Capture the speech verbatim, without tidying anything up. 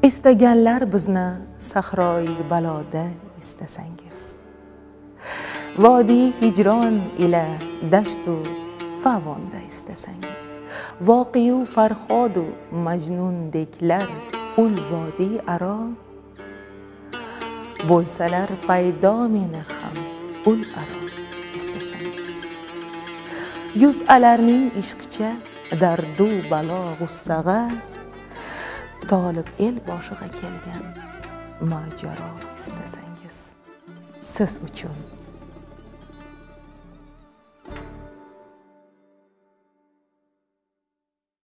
istaganlar bizni sahroyi baloda istasangiz, vodiy hijron ila dashtu favonda istasangiz, voqiyu farhodu majnundeklar ul vodiy aro bo'lsalar paydo meni ham ul aro istasangiz, yuz alarning ishqicha dardu balo g'ussag'a tolib el boshiga kelgan mojaro istasangiz, siz uchun